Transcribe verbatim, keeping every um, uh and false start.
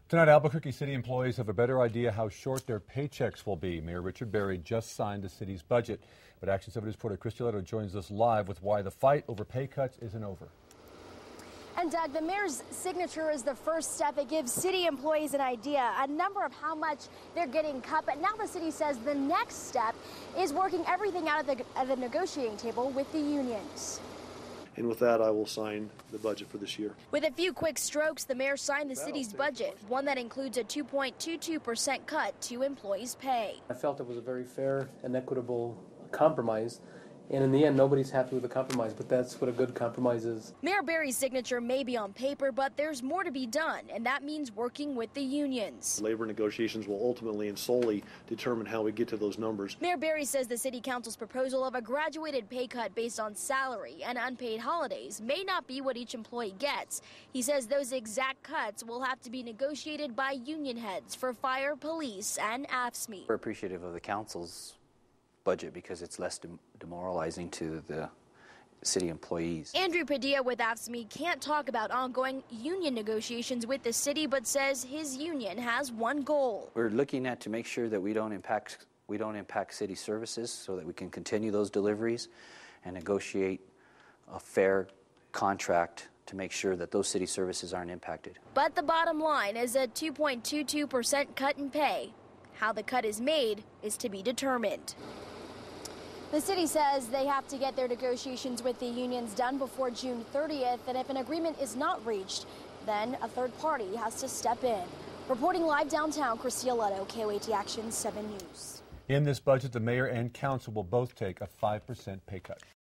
Tonight, Albuquerque City employees have a better idea how short their paychecks will be. Mayor Richard Berry just signed the city's budget. But Action seven News reporter Christy joins us live with why the fight over pay cuts isn't over. And Doug, the mayor's signature is the first step. It gives city employees an idea, a number of how much they're getting cut. But now the city says the next step is working everything out at the, at the negotiating table with the unions. And with that, I will sign the budget for this year. With a few quick strokes, the mayor signed the city's budget, one that includes a two point two two percent cut to employees' pay. I felt it was a very fair and equitable compromise. And in the end, nobody's happy with the compromise, but that's what a good compromise is. Mayor Berry's signature may be on paper, but there's more to be done, and that means working with the unions. Labor negotiations will ultimately and solely determine how we get to those numbers. Mayor Berry says the city council's proposal of a graduated pay cut based on salary and unpaid holidays may not be what each employee gets. He says those exact cuts will have to be negotiated by union heads for fire, police, and A F S C M E. We're appreciative of the council's budget because it's less dem demoralizing to the city employees. Andrew Padilla with A F S C M E can't talk about ongoing union negotiations with the city, but says his union has one goal. We're looking at to make sure that we don't impact we don't impact city services so that we can continue those deliveries and negotiate a fair contract to make sure that those city services aren't impacted. But the bottom line is a two point two two percent cut in pay. How the cut is made is to be determined. The city says they have to get their negotiations with the unions done before June thirtieth, and if an agreement is not reached, then a third party has to step in. Reporting live downtown, Christy Aletto, K O A T Action seven News. In this budget, the mayor and council will both take a five percent pay cut.